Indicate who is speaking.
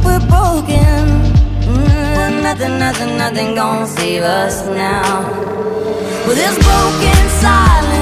Speaker 1: we're broken. Nothing gonna save us now. Well, this broken silence